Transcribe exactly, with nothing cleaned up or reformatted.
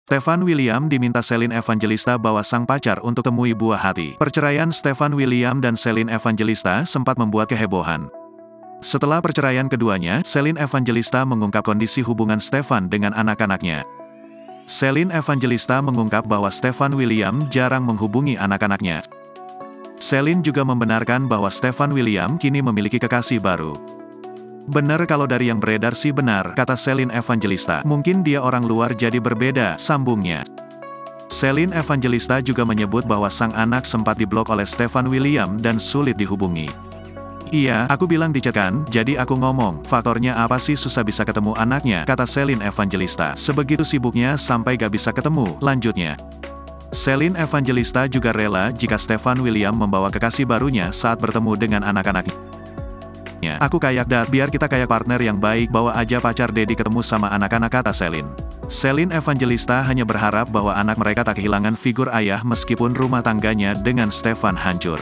Stefan William diminta Celine Evangelista bawa sang pacar untuk temui buah hati. Perceraian Stefan William dan Celine Evangelista sempat membuat kehebohan. Setelah perceraian keduanya, Celine Evangelista mengungkap kondisi hubungan Stefan dengan anak-anaknya. Celine Evangelista mengungkap bahwa Stefan William jarang menghubungi anak-anaknya. Celine juga membenarkan bahwa Stefan William kini memiliki kekasih baru. "Benar kalau dari yang beredar sih benar," kata Celine Evangelista. "Mungkin dia orang luar jadi berbeda," sambungnya. Celine Evangelista juga menyebut bahwa sang anak sempat diblok oleh Stefan William dan sulit dihubungi. "Iya, aku bilang di chat kan, jadi aku ngomong, faktornya apa sih susah bisa ketemu anaknya," kata Celine Evangelista. "Sebegitu sibuknya sampai gak bisa ketemu," lanjutnya. Celine Evangelista juga rela jika Stefan William membawa kekasih barunya saat bertemu dengan anak-anaknya. "Aku kayak dat, biar kita kayak partner yang baik, bawa aja pacar Dedi ketemu sama anak-anak," kata Celine. Celine Evangelista hanya berharap bahwa anak mereka tak kehilangan figur ayah meskipun rumah tangganya dengan Stefan hancur.